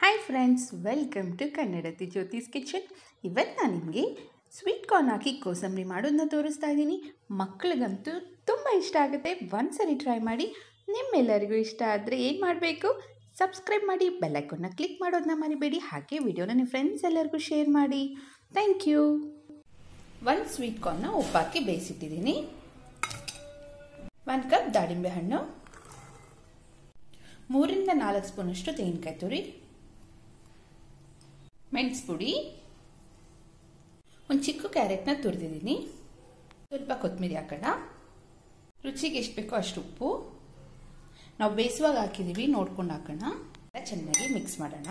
Hi friends, welcome to Kannadathi Jyothi's kitchen. ಇವತ್ತು ನಾನು ನಿಮಗೆ ಸ್ವೀಟ್ ಕಾರ್ನ್ ಹಾಕಿ ಕೋಸಂಬರಿ ಮಾಡೋದನ್ನ ತೋರಿಸ್ತಾ ಇದ್ದೀನಿ. ಮಕ್ಕಳಿಗಂತೂ ತುಂಬ ಇಷ್ಟ ಆಗುತ್ತೆ. ಒಂದ್ಸರಿ ಟ್ರೈ ಮಾಡಿ. ನಿಮ್ಮೆಲ್ಲರಿಗೂ ಇಷ್ಟ ಆದರೆ ಏನು ಮಾಡಬೇಕು? ಸಬ್ಸ್ಕ್ರೈಬ್ ಮಾಡಿ, ಬೆಲ್ ಐಕಾನ್ನ ಕ್ಲಿಕ್ ಮಾಡೋದನ್ನ ಮರಿಬೇಡಿ. ಹಾಗೆ ವಿಡಿಯೋನ ನಿಮ್ಮ ಫ್ರೆಂಡ್ಸ್ ಎಲ್ಲರಿಗೂ ಶೇರ್ ಮಾಡಿ. Thank you. ಒಂದು ಸ್ವೀಟ್ ಕಾರ್ನ್ನ ಉಪ್ಪಾಕಿ ಬೇಯಿಸಿಟ್ಟಿದ್ದೀನಿ. 1 ಕಪ್ ದಾಳಿಂಬೆ ಹಣ್ಣು, 3 ರಿಂದ 4 ಸ್ಪೂನಷ್ಟು ತೆಂಗಿನಕಾಯಿ ತುರಿ, ಮೆಣಸು ಪುಡಿ, ಒಂದು ಚಿಕ್ಕ ಕ್ಯಾರೆಟ್ನ ತುರಿದಿದ್ದೀನಿ, ಸ್ವಲ್ಪ ಕೊತ್ತಂಬರಿ ಹಾಕೋಣ, ರುಚಿಗೆ ಎಷ್ಟು ಬೇಕೋ ಅಷ್ಟು ಉಪ್ಪು. ನಾವು ಬೇಯಿಸುವಾಗ ಹಾಕಿದ್ದೀವಿ, ನೋಡ್ಕೊಂಡು ಹಾಕೋಣ. ಚೆನ್ನಾಗಿ ಮಿಕ್ಸ್ ಮಾಡೋಣ.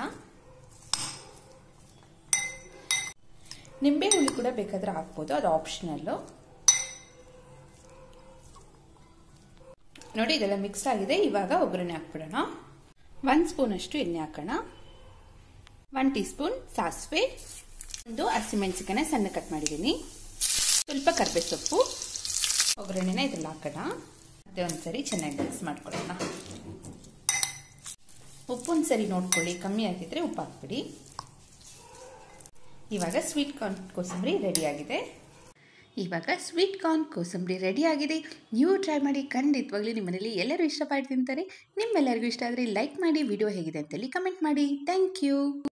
ನಿಂಬೆ ಹುಳಿ ಕೂಡ ಬೇಕಾದ್ರೆ ಹಾಕ್ಬೋದು, ಅದು ಆಪ್ಷನಲ್ಲು. ನೋಡಿ, ಇದೆಲ್ಲ ಮಿಕ್ಸ್ ಆಗಿದೆ. ಇವಾಗ ಒಗ್ಗರಣೆ ಹಾಕ್ಬಿಡೋಣ. 1 ಸ್ಪೂನ್ ಅಷ್ಟು ಎಣ್ಣೆ ಹಾಕೋಣ, 1 ಟೀ ಸ್ಪೂನ್ ಸಾಸಿವೆ, 1 ಹಸಿಮೆಣಸಿನಕಾಯಿ ಸಣ್ಣ ಕಟ್ ಮಾಡಿದ್ದೀನಿ, ಸ್ವಲ್ಪ ಕರಿಬೇವು ಸೊಪ್ಪು. ಒಗ್ಗರಣೆನ ಇದ್ರಲ್ಲಿ ಹಾಕೋಣ. ಮತ್ತೆ ಒಂದ್ಸರಿ ಚೆನ್ನಾಗಿ ಮಿಕ್ಸ್ ಮಾಡ್ಕೊಳ್ಳೋಣ. ಉಪ್ಪು ಒಂದ್ಸರಿ ನೋಡ್ಕೊಳ್ಳಿ, ಕಮ್ಮಿ ಆಗಿದ್ರೆ ಉಪ್ಪು ಹಾಕ್ಬಿಡಿ. ಇವಾಗ ಸ್ವೀಟ್ ಕಾರ್ನ್ ಕೋಸಂಬರಿ ರೆಡಿಯಾಗಿದೆ. ನೀವು ಟ್ರೈ ಮಾಡಿ. ಖಂಡಿತವಾಗ್ಲೂ ನಿಮ್ಮ ಮನೇಲಿ ಎಲ್ಲರೂ ಇಷ್ಟಪಟ್ಟು ತಿಂತಾರೆ. ನಿಮ್ಮೆಲ್ಲರಿಗೂ ಇಷ್ಟ ಆದರೆ ಲೈಕ್ ಮಾಡಿ. ವಿಡಿಯೋ ಹೇಗಿದೆ ಅಂತೇಳಿ ಕಮೆಂಟ್ ಮಾಡಿ. Thank you.